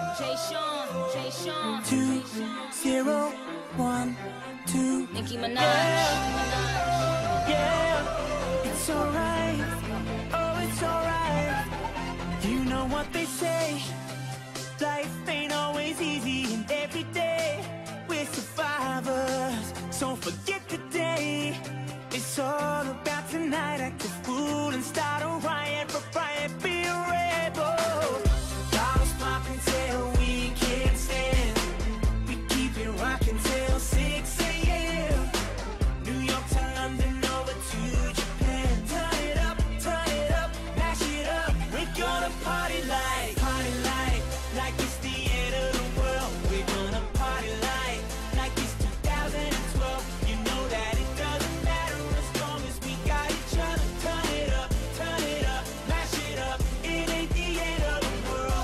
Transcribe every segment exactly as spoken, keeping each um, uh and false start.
Jay Sean, Jay Sean. Two, zero, one, two. Nicki Minaj. Yeah, yeah. It's alright. Oh, it's alright. You know what they say. Life ain't always easy, and every day we're survivors. So forget the day. It's all about tonight. Act a fool and start a riot. For riot, be a rebel. Bottles popping till we can't stand. We keep it rocking till six a m New York to London, over to Japan. Turn it up, turn it up, mash it up. We're gonna party like, party like, like it's the end of the world. We're gonna party like, like it's two thousand twelve. You know that it doesn't matter as long as we got each other. Turn it up, turn it up, mash it up. It ain't the end of the world.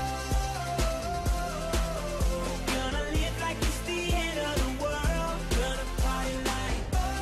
Gonna live like it's the end of the world. Gonna party like,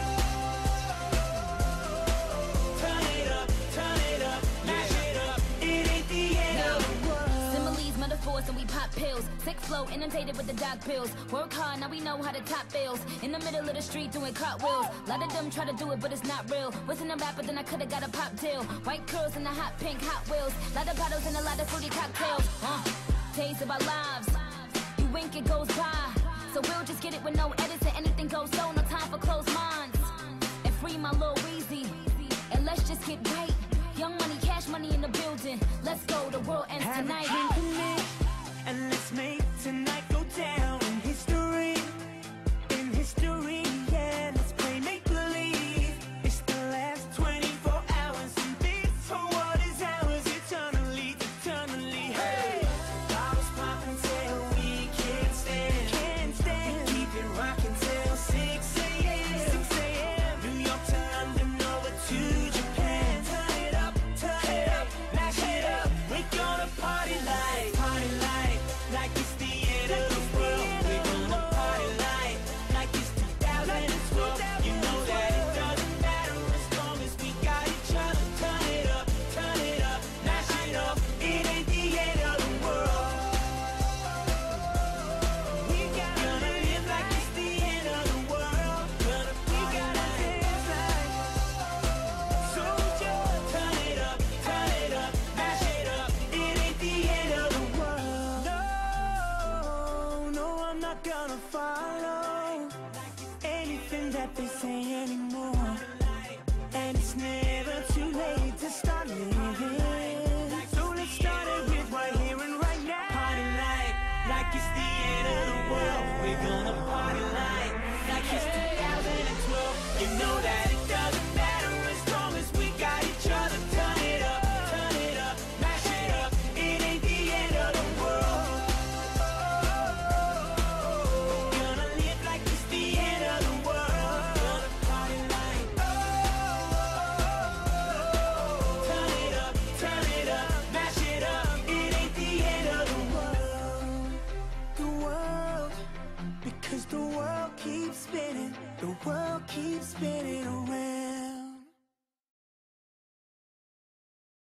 turn it up, turn it up, mash it up. It ain't the end of the world. Similes, metaphors, and we pop pills. Sick flow, inundated with the dog pills. Work hard, now we know how to top bills. In the middle of the street doing cartwheels. A lot of them try to do it, but it's not real. Wasn't a rapper, then I could've got a pop deal. White curls and the hot pink Hot Wheels. Lot of bottles and a lot of fruity cocktails. Uh, days of our lives. You wink, it goes by. So we'll just get it with no edits and anything goes so. No time for closed minds. And free my little Weezy. And let's just get right. Young money, cash money in the building. Let's go, the world ends Have a tonight. drink with me, and let's make tonight go down in history. In history, yeah, let's play make-believe. It's the last twenty-four hours, and this whole world is ours eternally, eternally. Hey! Bottles popping till we can't stand. Can't stand. We keep it rocking till six a m six a m New York to London, over to Japan. Turn it up, turn it up, mash it up. We're gonna party like, party like, like it's the end of the world. We're gonna party like, like it's two thousand twelve. You know that it doesn't matter as long as we got each other. Turn it up, turn it up, mash it up. It ain't the end of the world. We gotta live like it's the end of the world. Gonna we gotta dance like soldier. Turn it up, turn it up, mash it up. It ain't the end of the world. No, no, I'm not gonna follow anything that they say anymore. And it's never too late to start living. So let's start it with right here and right now. Party like, like it's the end of the world. We're gonna party like, like it's two thousand twelve. You know that it doesn't matter as long as we got each other. Turn it up, turn it up, mash it up. It ain't the end of the world. Gonna live like it's the end of the world. Gonna party like, turn it up, turn it up, mash it up. It ain't the end of the world. The world, because the world keeps spinning. The world keeps spinning around.